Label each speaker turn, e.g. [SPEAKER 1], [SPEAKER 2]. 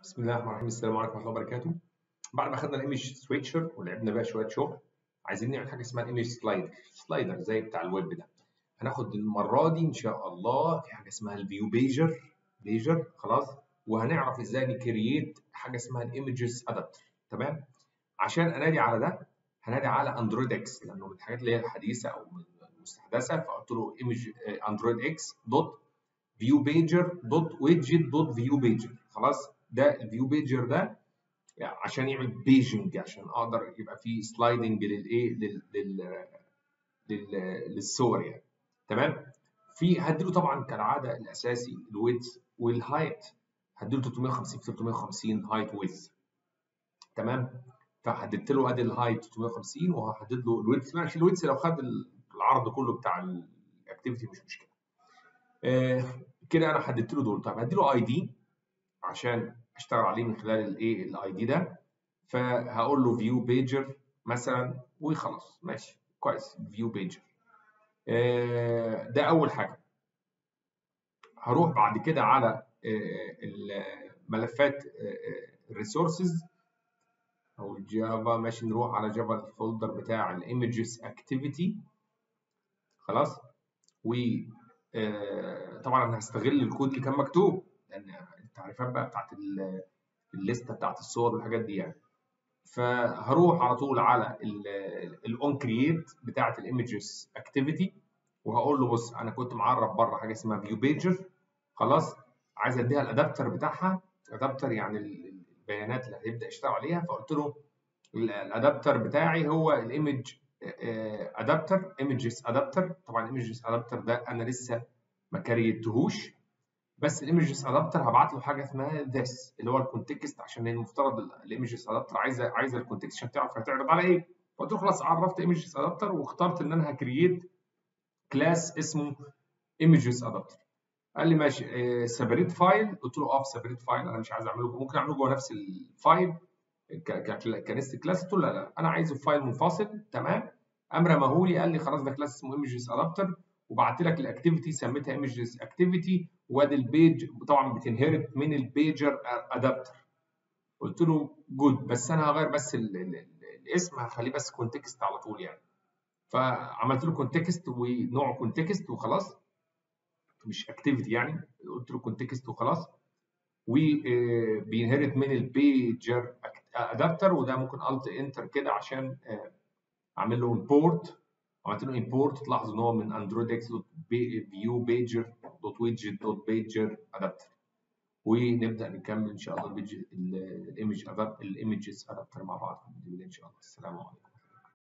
[SPEAKER 1] بسم الله الرحمن الرحيم. السلام عليكم ورحمه الله وبركاته. بعد ما خدنا الايمج سويتشر ولعبنا بقى شويه شغل، عايزين نعمل حاجه اسمها ايمج سلايدر زي بتاع الويب ده. هناخد المره دي ان شاء الله في حاجه اسمها الفيو بيجر خلاص، وهنعرف ازاي نكرييت حاجه اسمها الايمجز ادابتر. تمام. عشان انادي على ده هنادي على اندرويد اكس، لانه من الحاجات اللي هي الحديثه او من المستحدثه، فقلت له ايمج اندرويد اكس دوت فيو بيجر دوت ويدجت دوت فيو بيجر. خلاص، ده الفيو بيجر ده يعني عشان يعمل بيجنج، عشان اقدر يبقى فيه سلايدنج للايه للصور يعني. تمام. هديله طبعا كالعاده الاساسي الويدث والهايت، هديله 350 في 350 هايت ويدث. تمام. فحددت له ادي الهايت 350 وهحدد له الويدث. ماشي، الويدث لو خد العرض كله بتاع الاكتيفيتي مش مشكله. كده انا حددت له دول. طب هدي له اي دي عشان اشتغل عليه من خلال الايه الاي دي ده. فهقول له فيو بيجر مثلا وخلاص. ماشي كويس، فيو بيجر. ده اول حاجه. هروح بعد كده على الملفات الريسورسز او الجافا. ماشي، نروح على جافا الفولدر بتاع الايمجز اكتيفيتي. خلاص. و طبعا انا هستغل الكود اللي كان مكتوب، لان التعريفات بقى بتاعت الليسته بتاعت الصور والحاجات دي يعني. فهروح على طول على الاون كرييت بتاعت الايمجز اكتيفيتي، وهقول له بص انا كنت معرف بره حاجه اسمها فيو بيجر. خلاص، عايز اديها الادابتر بتاعها. الادابتر يعني البيانات اللي هيبدا يشتغل عليها. فقلت له الادابتر بتاعي هو الايمج ادابتر، ايمجز ادابتر. طبعا الايمجز ادابتر ده انا لسه ما كريتهوش، بس الايمجز ادابتر هبعت له حاجه اسمها this اللي هو الكونتكست، عشان المفترض الايمجز ادابتر عايزه الكونتكست عشان تعرف هتعرض على ايه. فقلت له خلاص، عرفت ايمجز ادابتر واخترت ان انا هكرييت كلاس اسمه ايمجز ادابتر. قال لي ماشي، سيبريت فايل. قلت له في سيبريت فايل انا مش عايز اعمله، ممكن اعمله جوه نفس الفايل كنست كلاس. قلت له لا انا عايزه في فايل منفصل. تمام. قام رماهولي قال لي خلاص ده كلاس اسمه ايمجز ادابتر، وبعت لك الاكتيفيتي سميتها ايمجز اكتيفيتي، وادي البيج طبعا بتنهرت من البيجر ادابتر. قلت له جود، بس انا هغير بس الاسم، هخليه بس كونتكست على طول يعني. فعملت له كونتكست ونوع كونتكست وخلاص، مش اكتيفيتي يعني. قلت له كونتكست وخلاص. وبينهرت من البيجر ادابتر، وده ممكن الت انتر كده عشان اعمل له امبورت. عملت له امبورت، تلاحظوا ان هو من اندرويد اكس دوت فيو بيجر دوت ويدجت دوت بيجر ادابتر. ونبدا نكمل ان شاء الله الايمجز ادابتر مع بعض في الفيديو ده ان شاء الله. السلام عليكم.